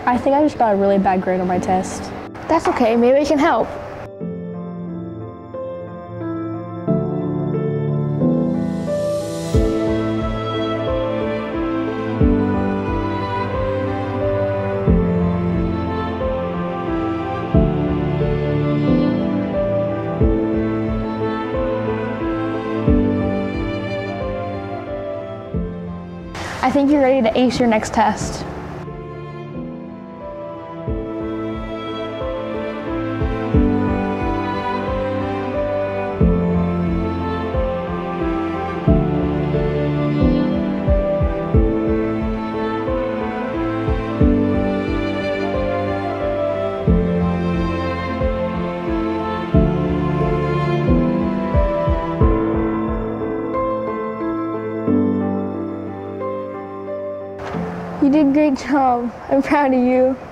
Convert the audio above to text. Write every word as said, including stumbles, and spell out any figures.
I think I just got a really bad grade on my test. That's okay, maybe I can help. I think you're ready to ace your next test. You did a great job. I'm proud of you.